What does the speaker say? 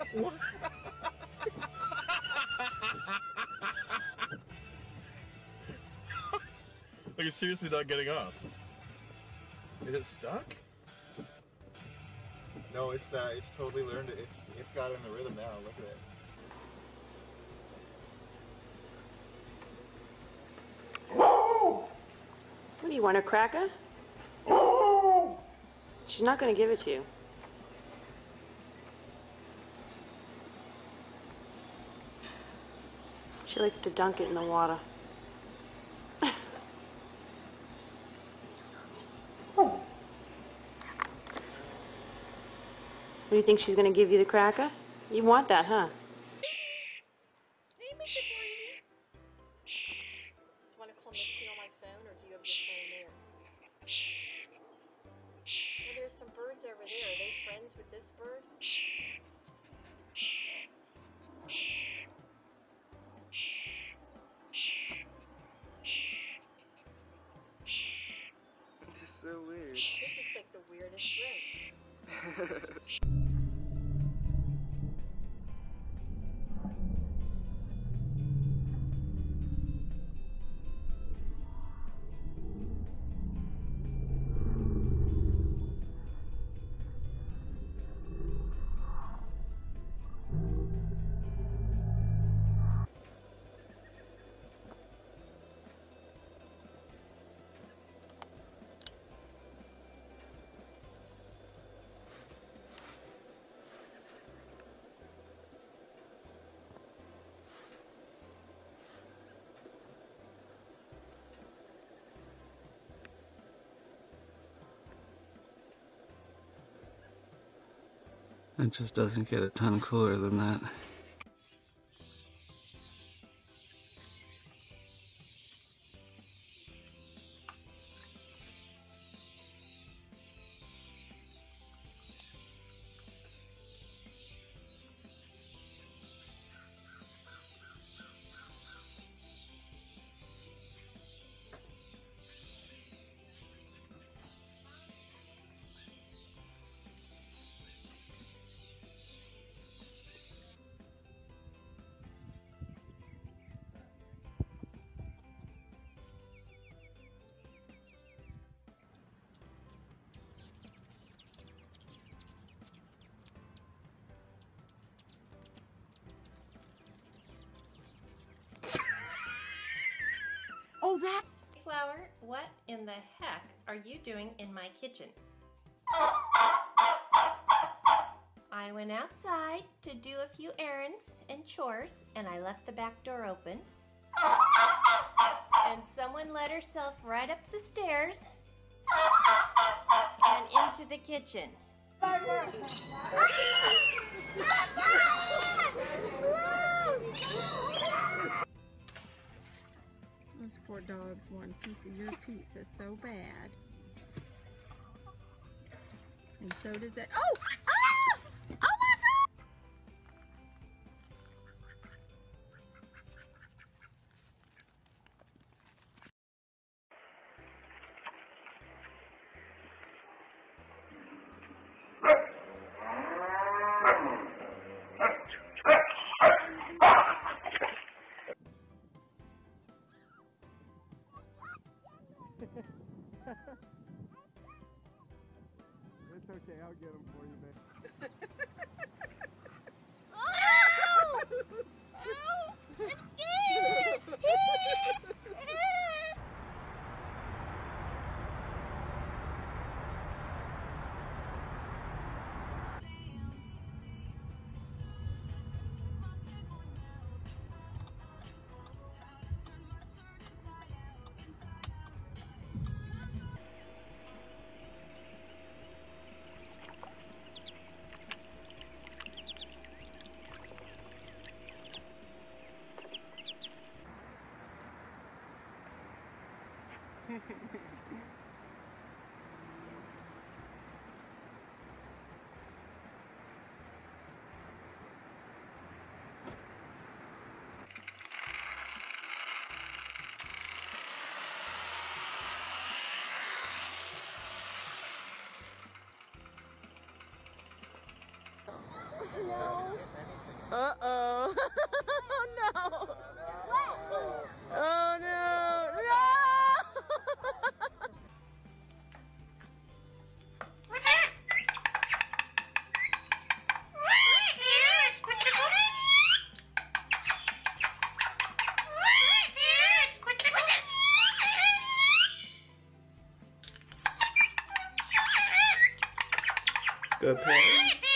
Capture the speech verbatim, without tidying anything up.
What? Like, it's seriously not getting off. Is it stuck? No, it's uh, it's totally learned it. It's it's got in the rhythm now. Look at it. What do you want, a cracker? She's not going to give it to you. She likes to dunk it in the water. What do you think she's going to give you, the cracker? You want that, huh? Hey, Mister Brady. Do you want to call Nixie on my phone, or do you have your phone there? Well, there's some birds over there. Are they friends with this bird? This is so weird. This is like the weirdest thing. It just doesn't get a ton cooler than that. Oh, that's... Flower, what in the heck are you doing in my kitchen? I went outside to do a few errands and chores, and I left the back door open. And someone let herself right up the stairs and into the kitchen. Those poor dogs want a piece of your pizza so bad. And so does that. Oh! Ah! Oh my God! It's okay, I'll get them for you, man. Oh! Oh! I'm scared! No. Good Parrot.